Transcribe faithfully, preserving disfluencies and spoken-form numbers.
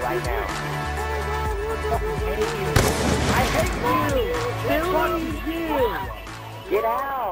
right now. I hate you. I hate you. Fuck you. Get out.